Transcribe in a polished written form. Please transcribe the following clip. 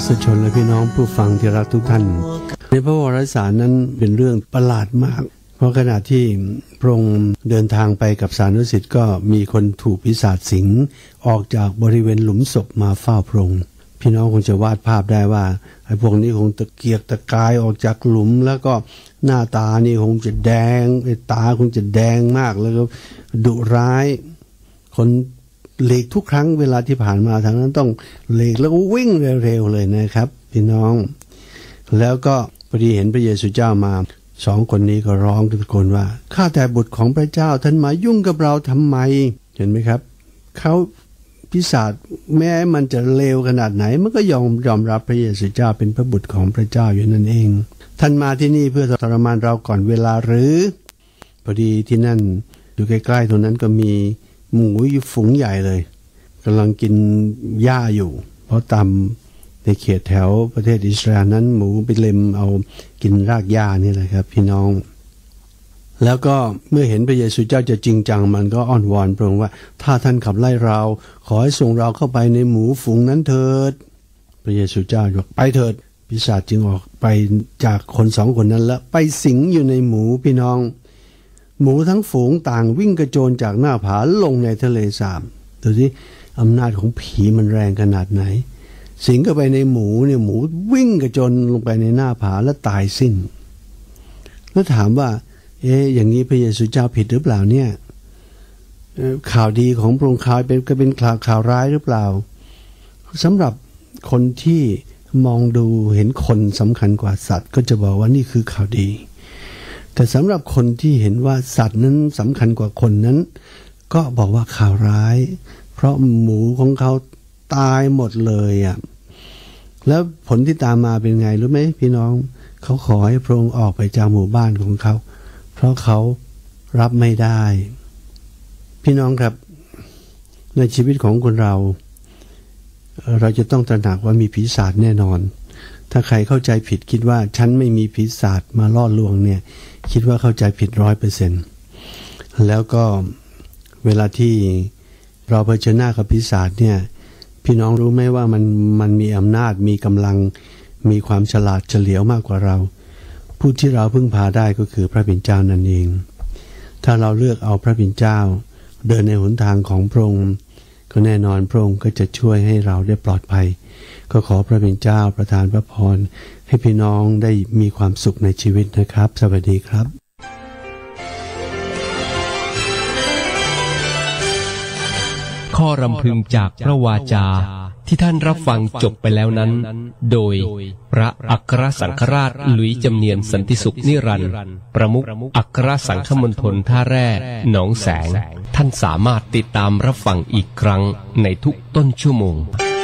สชนและพี่น้องผู้ฟังที่รักทุกท่านในพระวรสารนั้นเป็นเรื่องประหลาดมากเพราะขณะที่พระองค์เดินทางไปกับสานุสิทธิ์ก็มีคนถูกปีศาจสิงออกจากบริเวณหลุมศพมาเฝ้าพระองค์พี่น้องคงจะวาดภาพได้ว่าไอ้พวกนี้คงตะเกียกตะกายออกจากหลุมแล้วก็หน้าตานี่คงจะแดงไอ้ตาคงจะแดงมากแล้วก็ดุร้ายคนเหล็กทุกครั้งเวลาที่ผ่านมาทางนั้นต้องเหล็กแล้วก็วิ่งเร็วๆเลยนะครับพี่น้องแล้วก็พอดีเห็นพระเยซูเจ้ามาสองคนนี้ก็ร้องตะโกนว่าข้าแต่บุตรของพระเจ้าท่านมายุ่งกับเราทำไมเห็นไหมครับเขาปีศาจแม้มันจะเลวขนาดไหนมันก็ยอมรับพระเยซูเจ้าเป็นพระบุตรของพระเจ้าอยู่นั่นเองท่านมาที่นี่เพื่อทรมานเราก่อนเวลาหรือพอดีที่นั่นอยู่ใกล้ๆตรงนั้นก็มีหมูอยู่ฝูงใหญ่เลยกำลังกินหญ้าอยู่เพราะตามในเขตแถวประเทศอิสราเอลนั้นหมูไปเล็มเอากินรากหญ้านี่แหละครับพี่น้องแล้วก็เมื่อเห็นพระเยซูเจ้าจะจริงจังมันก็อ้อนวอนพระองค์ว่าถ้าท่านขับไล่เราขอให้ส่งเราเข้าไปในหมูฝูงนั้นเถิดพระเยซูเจ้าบอกไปเถิดปีศาจจึงออกไปจากคนสองคนนั้นแล้วไปสิงอยู่ในหมูพี่น้องหมูทั้งฝูงต่างวิ่งกระโจนจากหน้าผาลงในทะเลสาบดูสิอำนาจของผีมันแรงขนาดไหนสิงเข้าไปในหมูเนี่ยหมูวิ่งกระโจนลงไปในหน้าผาแล้วตายสิ้นแล้วถามว่าอย่างนี้พระเยซูเจ้าผิดหรือเปล่าเนี่ยข่าวดีของพระองค์เป็นข่าวร้ายหรือเปล่าสำหรับคนที่มองดูเห็นคนสำคัญกว่าสัตว์ก็จะบอกว่านี่คือข่าวดีแต่สำหรับคนที่เห็นว่าสัตว์นั้นสำคัญกว่าคนนั้นก็บอกว่าข่าวร้ายเพราะหมูของเขาตายหมดเลยอ่ะแล้วผลที่ตามมาเป็นไงรู้ไหมพี่น้องเขาขอให้พระองค์ออกไปจากหมู่บ้านของเขาเพราะเขารับไม่ได้พี่น้องครับในชีวิตของคนเราจะต้องตระหนักว่ามีผีศาจแน่นอนถ้าใครเข้าใจผิดคิดว่าฉันไม่มีผีศาจมาล่อลวงเนี่ยคิดว่าเข้าใจผิด 100% แล้วก็เวลาที่เราเผชิญหน้ากับปีศาจเนี่ยพี่น้องรู้ไหมว่ามันมีอำนาจมีกำลังมีความฉลาดเฉลียวมากกว่าเราผู้ที่เราพึ่งพาได้ก็คือพระบิดาเจ้านั่นเองถ้าเราเลือกเอาพระบิดาเจ้าเดินในหนทางของพระองค์ก็แน่นอนพระองค์ก็จะช่วยให้เราได้ปลอดภัยก็ขอพระบิดาเจ้าประทานพระพรให้พี่น้องได้มีความสุขในชีวิตนะครับสวัสดีครับข้อรำพึงจากพระวาจาที่ท่านรับฟังจบไปแล้วนั้นโดยพระอัครสังฆราชหลุยส์จำเนียนสันติสุขนิรันดร์ประมุขอัครสังฆมณฑลท่าแร่หนองแสงท่านสามารถติดตามรับฟังอีกครั้งในทุกต้นชั่วโมง